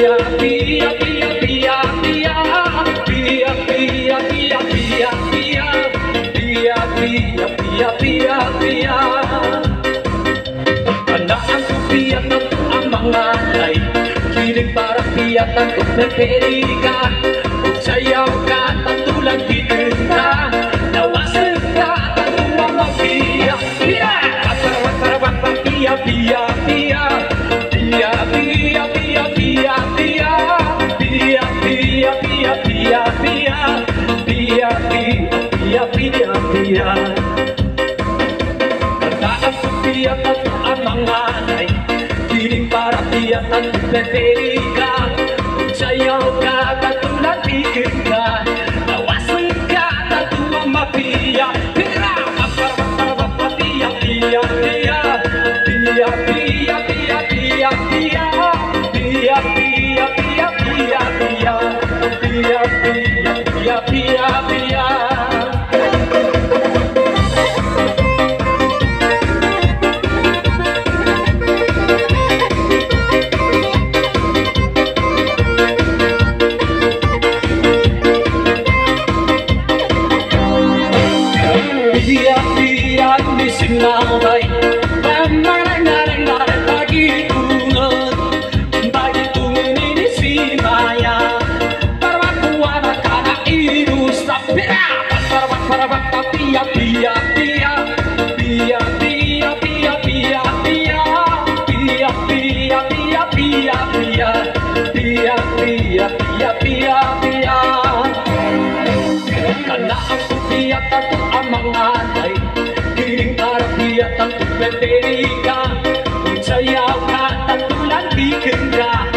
pia pia pia pia pia pia pia pia pia pia pia pia pia pia tandaan ko piyatan ang mga lay kilig para piyatan kung nagperi ka kung sayaw ka tatulang higit ka nawasan ka tatuwa mapia pia patarabat pia pia pia pia pia pia pia pia pia pia pia pia pia pia pia pia pia tandaan ko piyatan ang mga lay kilig para piyatan kung nagperi ka kung sayaw ka tatulang higit ka nawasan ka tatuwa mapia pia patarabat pia pia pia pia pia pia pia pia pia pia pia pia pia pia pia pia pia pia pia di sinaway pamarangarangaran bagi tungan ini si maya perwakuan kana irus sapira parabat pia pia pia pia pia pia pia pia pia pia pia pia pia pia pia pia pia pia kana ang piyatan ang mga lay kiling para piyatan kung nagperi ka kung sayaw ka tatulang higit ka